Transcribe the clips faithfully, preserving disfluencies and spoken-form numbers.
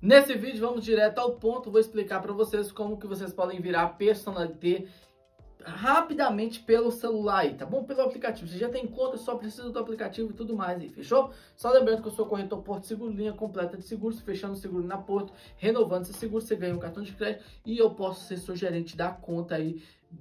Nesse vídeo vamos direto ao ponto, vou explicar para vocês como que vocês podem virar personalité rapidamente pelo celular aí, tá bom? Pelo aplicativo. Você já tem conta, só precisa do aplicativo e tudo mais aí, fechou? Só lembrando que eu sou corretor Porto Seguro, linha completa de seguros, fechando o seguro na Porto, renovando esse seguro, você ganha um cartão de crédito e eu posso ser seu gerente da conta aí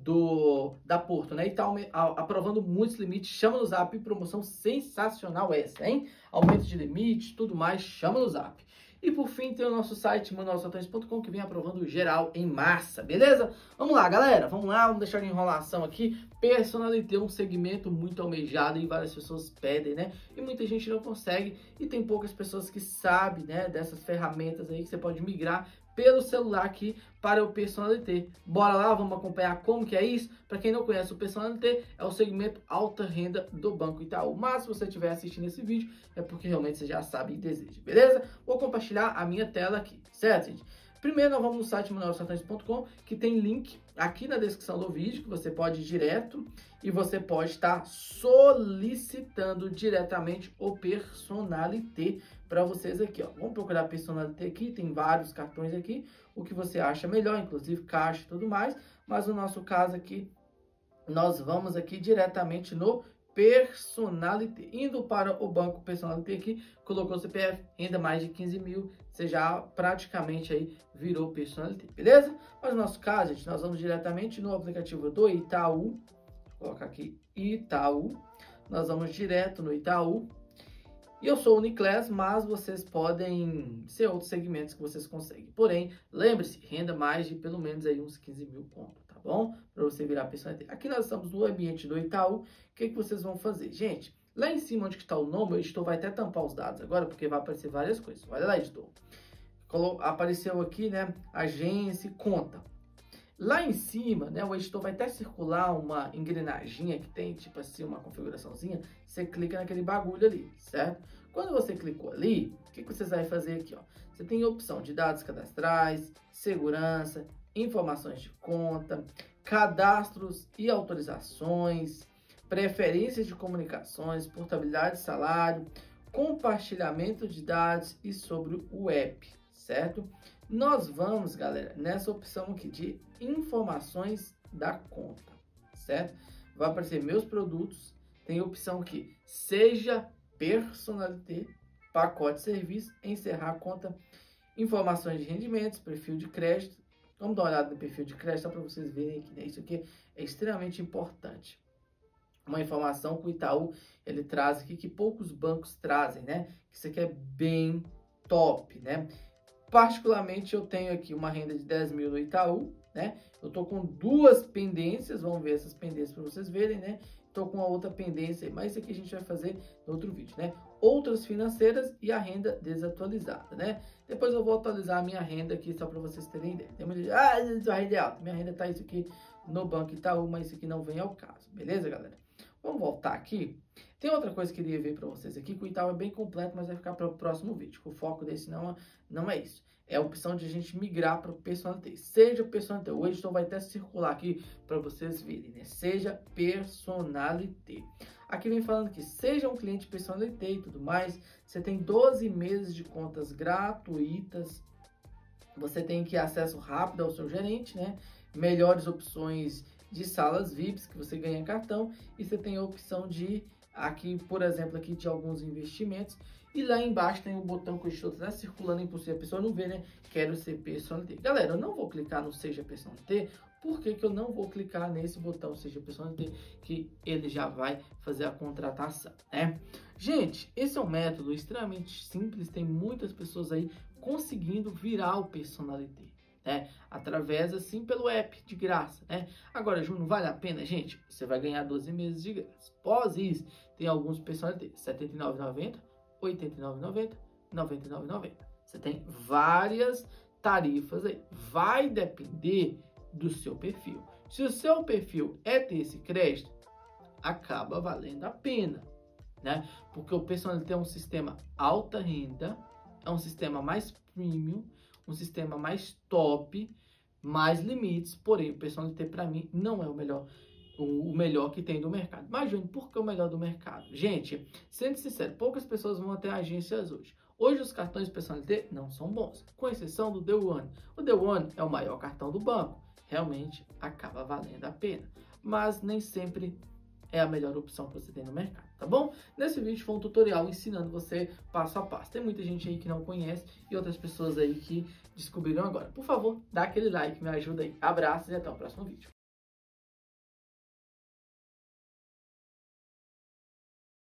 do da Porto, né? E tá aprovando muitos limites, chama no Zap, promoção sensacional essa, hein? Aumento de limite, tudo mais, chama no Zap. E por fim tem o nosso site manual saltões ponto com que vem aprovando geral em massa, beleza? Vamos lá, galera, vamos lá, vamos deixar de enrolação aqui. Personalité é um segmento muito almejado e várias pessoas pedem, né? E muita gente não consegue e tem poucas pessoas que sabem, né, dessas ferramentas aí que você pode migrar pelo celular aqui para o Personalité. Bora lá, vamos acompanhar como que é isso. Para quem não conhece, o Personalité é o segmento alta renda do Banco Itaú. Mas se você estiver assistindo esse vídeo, é porque realmente você já sabe e deseja, beleza? Vou compartilhar a minha tela aqui, certo, gente? Primeiro nós vamos no site manual saltões ponto com, que tem link aqui na descrição do vídeo, que você pode ir direto e você pode estar solicitando diretamente o Personalité para vocês aqui, ó. Vamos procurar Personalité aqui, tem vários cartões aqui, o que você acha melhor, inclusive caixa e tudo mais, mas no nosso caso aqui, nós vamos aqui diretamente no Personalité. Indo para o banco Personalité aqui, colocou o C P F, renda mais de quinze mil, você já praticamente aí virou Personalité, beleza? Mas no nosso caso, gente, nós vamos diretamente no aplicativo do Itaú, vou colocar aqui Itaú, nós vamos direto no Itaú, e eu sou o Niclés, mas vocês podem ser outros segmentos que vocês conseguem. Porém, lembre-se, renda mais de pelo menos aí uns quinze mil conto, tá bom? Para você virar Personalité. Aqui nós estamos no ambiente do Itaú. O que, que vocês vão fazer? Gente, lá em cima onde está o nome, o editor vai até tampar os dados agora, porque vai aparecer várias coisas. Olha lá, editor. Colo- Apareceu aqui, né, agência, conta. Lá em cima, né, o editor vai até circular uma engrenaginha que tem, tipo assim, uma configuraçãozinha. Você clica naquele bagulho ali, certo? Quando você clicou ali, o que, que vocês vão fazer aqui, ó? Você tem a opção de dados cadastrais, segurança, informações de conta, cadastros e autorizações, preferências de comunicações, portabilidade de salário, compartilhamento de dados e sobre o app, certo? Nós vamos, galera, nessa opção aqui de informações da conta, certo? Vai aparecer meus produtos, tem a opção aqui, seja Personalité, pacote de serviço, encerrar a conta, informações de rendimentos, perfil de crédito. Vamos dar uma olhada no perfil de crédito só para vocês verem que, né, isso aqui é extremamente importante. Uma informação que o Itaú ele traz aqui que poucos bancos trazem, né? Isso aqui é bem top, né? Particularmente eu tenho aqui uma renda de dez mil no Itaú, né? Eu tô com duas pendências, vamos ver essas pendências para vocês verem, né? Tô com a outra pendência, mas isso aqui a gente vai fazer no outro vídeo, né? Outras financeiras e a renda desatualizada, né? Depois eu vou atualizar a minha renda aqui só para vocês terem ideia. Tem muita gente, ah, a renda é alta. Minha renda tá isso aqui no Banco Itaú, mas isso aqui não vem ao caso, beleza, galera? Vamos voltar aqui. Tem outra coisa que eu queria ver para vocês aqui, que o Itaú é bem completo, mas vai ficar para o próximo vídeo. O foco desse não, não é isso. É a opção de a gente migrar para o Personalité. Seja Personalité. O editor vai até circular aqui para vocês verem, né? Seja Personalité. Aqui vem falando que seja um cliente Personalité e tudo mais. Você tem doze meses de contas gratuitas. Você tem que acesso rápido ao seu gerente, né? Melhores opções de salas V I Ps que você ganha cartão. E você tem a opção de, aqui, por exemplo, aqui de alguns investimentos. E lá embaixo tem o botão que o editor está circulando, impossível a pessoa não ver, né? Quero ser Personalité. Galera, eu não vou clicar no Seja Personalité. Por que que eu não vou clicar nesse botão Seja Personalité? Que ele já vai fazer a contratação, né? Gente, esse é um método extremamente simples. Tem muitas pessoas aí conseguindo virar o Personalité, né? Através, assim, pelo app, de graça, né? Agora, Júnior, vale a pena? Gente, você vai ganhar doze meses de graça. Após isso, tem alguns Personalité, setenta e nove reais e noventa centavos, oitenta e nove reais e noventa centavos, noventa e nove reais e noventa centavos. Você tem várias tarifas aí. Vai depender do seu perfil. Se o seu perfil é ter esse crédito, acaba valendo a pena, né? Porque o Personalité é um sistema alta renda, é um sistema mais premium, um sistema mais top, mais limites, porém o Personalité para mim não é o melhor o melhor que tem do mercado. Mas, Júnior, por que o melhor do mercado? Gente, sendo sincero, poucas pessoas vão até agências hoje. Hoje os cartões personalité não são bons, com exceção do The One. O The One é o maior cartão do banco, realmente acaba valendo a pena, mas nem sempre é a melhor opção que você tem no mercado, tá bom? Nesse vídeo foi um tutorial ensinando você passo a passo. Tem muita gente aí que não conhece e outras pessoas aí que descobriram agora. Por favor, dá aquele like, me ajuda aí. Abraços e até o próximo vídeo.